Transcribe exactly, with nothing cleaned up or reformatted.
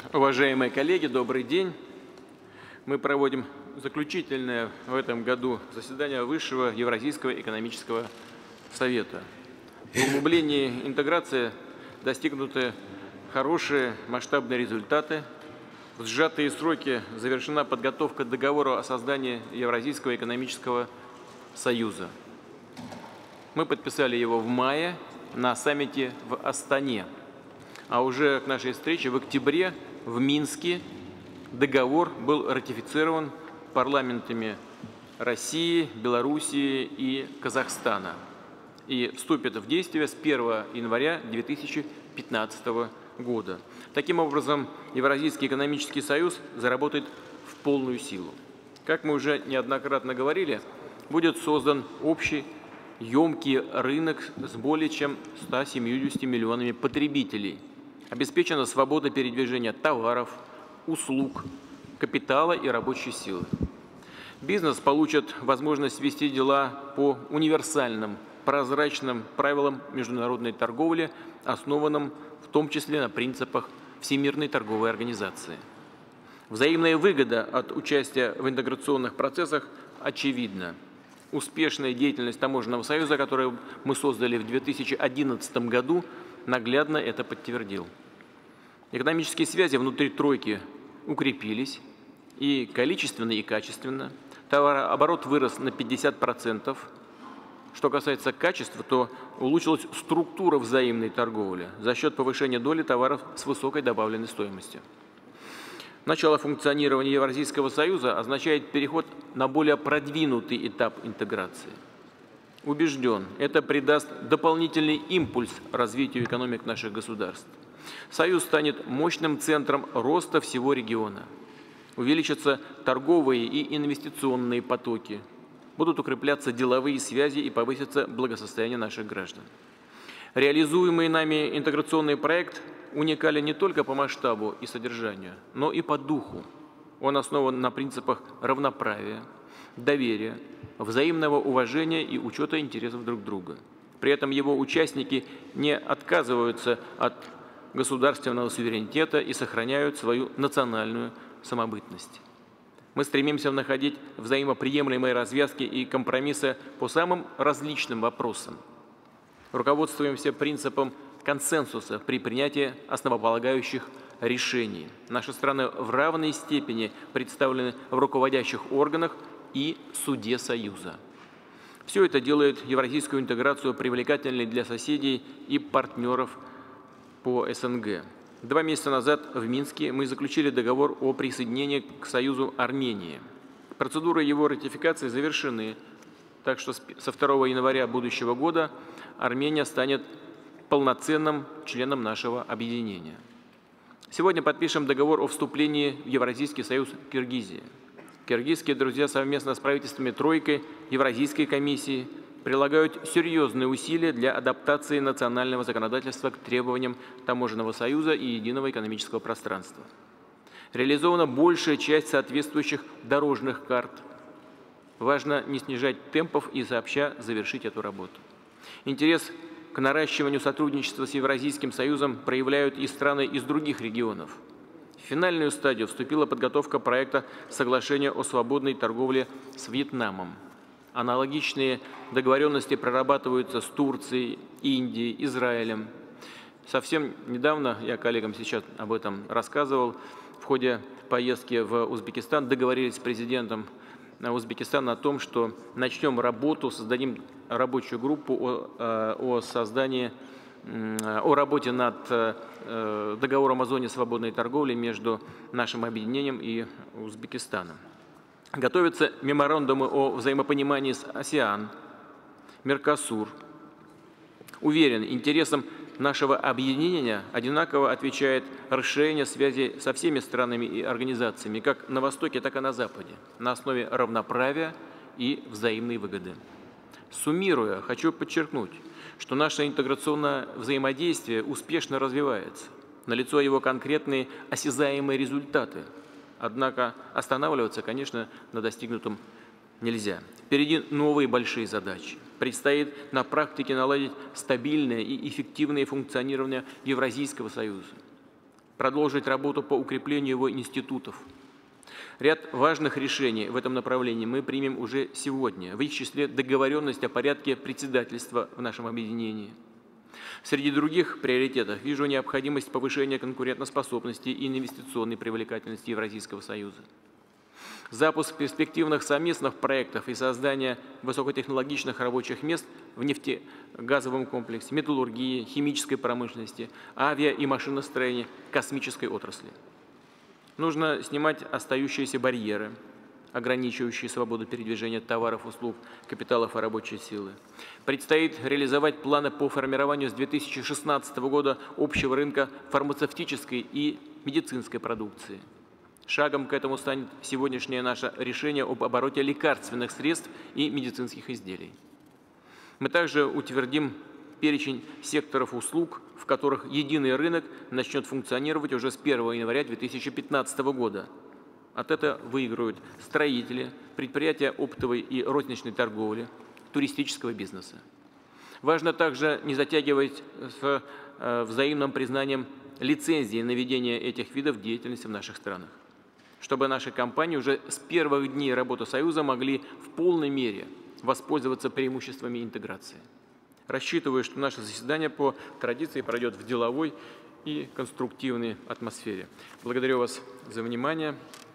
Уважаемые коллеги, добрый день. Мы проводим заключительное в этом году заседание Высшего Евразийского экономического совета. В углублении интеграции достигнуты хорошие масштабные результаты. В сжатые сроки завершена подготовка договора о создании Евразийского экономического союза. Мы подписали его в мае на саммите в Астане. А уже к нашей встрече в октябре в Минске договор был ратифицирован парламентами России, Белоруссии и Казахстана и вступит в действие с первого января две тысячи пятнадцатого года. Таким образом, Евразийский экономический союз заработает в полную силу. Как мы уже неоднократно говорили, будет создан общий емкий рынок с более чем ста семьюдесятью миллионами потребителей. Обеспечена свобода передвижения товаров, услуг, капитала и рабочей силы. Бизнес получит возможность вести дела по универсальным, прозрачным правилам международной торговли, основанным в том числе на принципах Всемирной торговой организации. Взаимная выгода от участия в интеграционных процессах очевидна. Успешная деятельность Таможенного союза, которую мы создали в две тысячи одиннадцатом году, наглядно это подтвердил. Экономические связи внутри тройки укрепились и количественно, и качественно. Товарооборот вырос на пятьдесят процентов. Что касается качества, то улучшилась структура взаимной торговли за счет повышения доли товаров с высокой добавленной стоимостью. Начало функционирования Евразийского союза означает переход на более продвинутый этап интеграции. Убежден, это придаст дополнительный импульс развитию экономик наших государств. Союз станет мощным центром роста всего региона. Увеличатся торговые и инвестиционные потоки. Будут укрепляться деловые связи и повысится благосостояние наших граждан. Реализуемый нами интеграционный проект уникален не только по масштабу и содержанию, но и по духу. Он основан на принципах равноправия, доверия, взаимного уважения и учета интересов друг друга. При этом его участники не отказываются от государственного суверенитета и сохраняют свою национальную самобытность. Мы стремимся находить взаимоприемлемые развязки и компромиссы по самым различным вопросам. Руководствуемся принципом консенсуса при принятии основополагающих решений. Наши страны в равной степени представлены в руководящих органах и суде Союза. Все это делает евразийскую интеграцию привлекательной для соседей и партнеров по СНГ. Два месяца назад в Минске мы заключили договор о присоединении к Союзу Армении. Процедуры его ратификации завершены, так что со второго января будущего года Армения станет полноценным членом нашего объединения. Сегодня подпишем договор о вступлении в Евразийский союз Киргизии. Киргизские друзья совместно с правительствами Тройкой, Евразийской комиссии прилагают серьезные усилия для адаптации национального законодательства к требованиям Таможенного союза и единого экономического пространства. Реализована большая часть соответствующих дорожных карт. Важно не снижать темпов и сообща завершить эту работу. Интерес к наращиванию сотрудничества с Евразийским союзом проявляют и страны из других регионов. В финальную стадию вступила подготовка проекта соглашения о свободной торговле с Вьетнамом. Аналогичные договоренности прорабатываются с Турцией, Индией, Израилем. Совсем недавно, я коллегам сейчас об этом рассказывал, в ходе поездки в Узбекистан договорились с президентом Узбекистана о том, что начнем работу, создадим рабочую группу о, о создании, о работе над договором о зоне свободной торговли между нашим объединением и Узбекистаном. Готовятся меморандумы о взаимопонимании с АСЕАН, Меркосур. Уверен, интересам нашего объединения одинаково отвечает расширение связи со всеми странами и организациями, как на Востоке, так и на Западе, на основе равноправия и взаимной выгоды. Суммируя, хочу подчеркнуть, что наше интеграционное взаимодействие успешно развивается. Налицо его конкретные осязаемые результаты. Однако останавливаться, конечно, на достигнутом нельзя. Впереди новые большие задачи. Предстоит на практике наладить стабильное и эффективное функционирование Евразийского союза. продолжить работу по укреплению его институтов. Ряд важных решений в этом направлении мы примем уже сегодня, в их числе договоренность о порядке председательства в нашем объединении. Среди других приоритетов вижу необходимость повышения конкурентоспособности и инвестиционной привлекательности Евразийского союза. Запуск перспективных совместных проектов и создание высокотехнологичных рабочих мест в нефтегазовом комплексе, металлургии, химической промышленности, авиа- и машиностроении, космической отрасли. Нужно снимать остающиеся барьеры, ограничивающие свободу передвижения товаров, услуг, капиталов и рабочей силы. Предстоит реализовать планы по формированию с две тысячи шестнадцатого года общего рынка фармацевтической и медицинской продукции. Шагом к этому станет сегодняшнее наше решение об обороте лекарственных средств и медицинских изделий. Мы также утвердим перечень секторов услуг, в которых единый рынок начнет функционировать уже с первого января две тысячи пятнадцатого года. От этого выиграют строители, предприятия оптовой и розничной торговли, туристического бизнеса. Важно также не затягивать с э, взаимным признанием лицензии на ведение этих видов деятельности в наших странах, чтобы наши компании уже с первых дней работы Союза могли в полной мере воспользоваться преимуществами интеграции. Рассчитываю, что наше заседание по традиции пройдет в деловой и конструктивной атмосфере. Благодарю вас за внимание.